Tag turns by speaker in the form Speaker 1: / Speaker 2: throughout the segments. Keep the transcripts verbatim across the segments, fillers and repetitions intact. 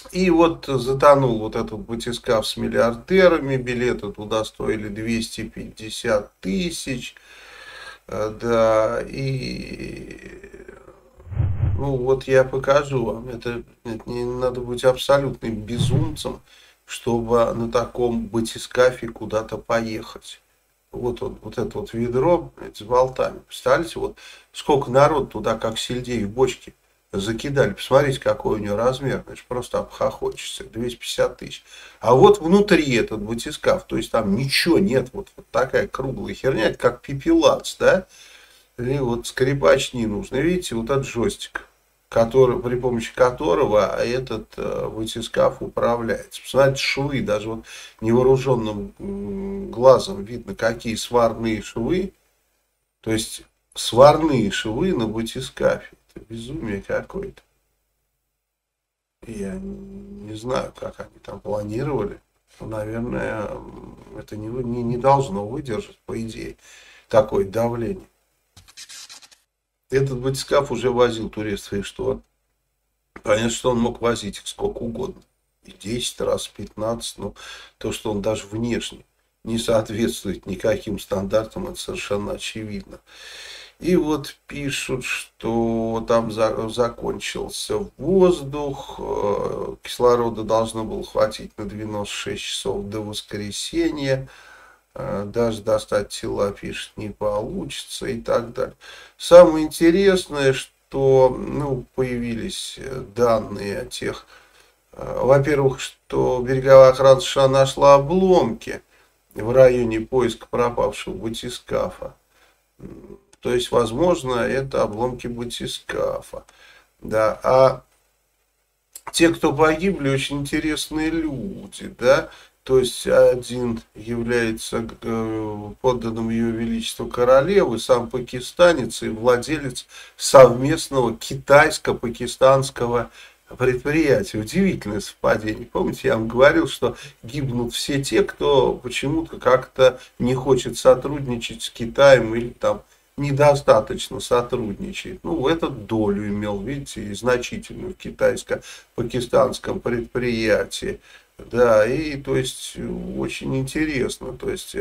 Speaker 1: И вот затонул вот этот батискаф с миллиардерами, билеты туда стоили двести пятьдесят тысяч, э, да, и ну вот я покажу вам, это, это не надо быть абсолютным безумцем, чтобы на таком батискафе куда-то поехать. Вот, он, вот это вот ведро блядь, с болтами. Представляете, вот сколько народ туда, как сельдей в бочке, закидали. Посмотрите, какой у него размер. Это же просто обхохочешься. двести пятьдесят тысяч. А вот внутри этот батискаф, то есть там ничего нет. Вот, вот такая круглая херня, это как пепелац, да? Или вот скрипач не нужно. Видите, вот этот джойстик, который, при помощи которого этот э, батискаф управляется. Посмотрите, швы, даже вот невооруженным м, глазом видно, какие сварные швы. То есть сварные швы на батискафе. Это безумие какое-то. Я не знаю, как они там планировали. Но, наверное, это не, не, не должно выдержать, по идее, такое давление. Этот батискаф уже возил туристов, и что? Понятно, что он мог возить их сколько угодно. И десять раз, пятнадцать. Но то, что он даже внешне не соответствует никаким стандартам, это совершенно очевидно. И вот пишут, что там за, закончился воздух, э, кислорода должно было хватить на девяносто шесть часов до воскресенья. Э, даже достать тела, пишет, не получится и так далее. Самое интересное, что ну, появились данные о тех, э, во-первых, что береговая охрана США нашла обломки в районе поиска пропавшего батискафа. То есть, возможно, это обломки батискафа. Да. А те, кто погибли, очень интересные люди, да. То есть один является э, подданным Ее Величества Королевы, сам пакистанец и владелец совместного китайско-пакистанского предприятия. Удивительное совпадение. Помните, я вам говорил, что гибнут все те, кто почему-то как-то не хочет сотрудничать с Китаем или там недостаточно сотрудничает. Ну, этот долю имел, видите, и значительную в китайско-пакистанском предприятии. Да, и то есть очень интересно. То есть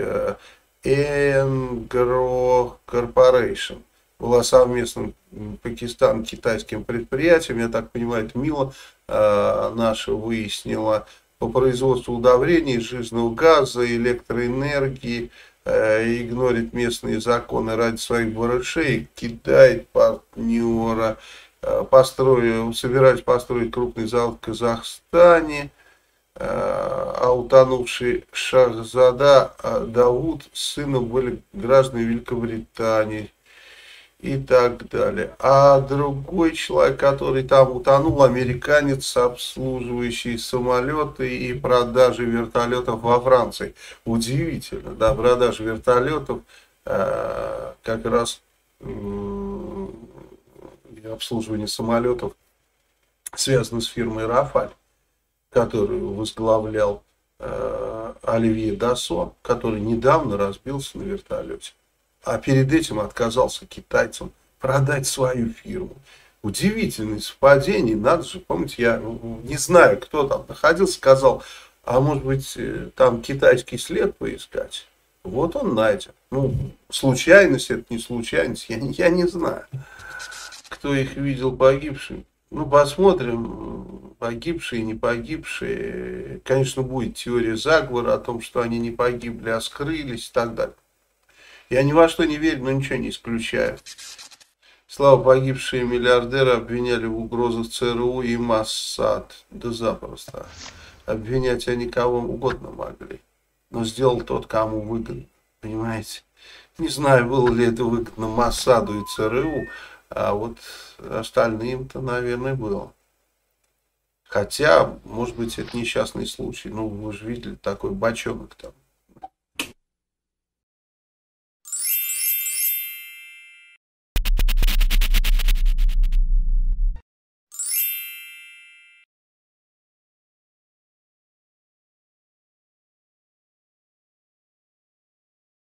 Speaker 1: Engro Corporation была совместным Пакистан-китайским предприятием. Я так понимаю, это Мила э, наша выяснила по производству удобрений, жирного газа, электроэнергии, э, игнорит местные законы ради своих барышей, кидает партнера, э, построил, собирались построить крупный завод в Казахстане, а утонувший Шахзада Дауд с сыном были граждане Великобритании и так далее. А другой человек, который там утонул, американец, обслуживающий самолеты и продажи вертолетов во Франции. Удивительно, да, продажи вертолетов э, как раз э, обслуживание самолетов связано с фирмой Рафаль, которую возглавлял э, Оливье Дассон, который недавно разбился на вертолете. А перед этим отказался китайцам продать свою фирму. Удивительное совпадение, надо же, помните, я не знаю, кто там находился, сказал, а может быть, там китайский след поискать. Вот он найден. Ну, случайность, это не случайность, я, я не знаю, кто их видел погибшими. Ну, посмотрим, погибшие, не погибшие. Конечно, будет теория заговора о том, что они не погибли, а скрылись и так далее. Я ни во что не верю, но ничего не исключаю. Слава, погибшие миллиардеры обвиняли в угрозах ЦРУ и Моссад. Да запросто. Обвинять они кого угодно могли. Но сделал тот, кому выгодно. Понимаете? Не знаю, было ли это выгодно Моссаду и ЦРУ, а вот остальным-то, наверное, было. Хотя, может быть, это несчастный случай. Ну, вы же видели такой бочонок там.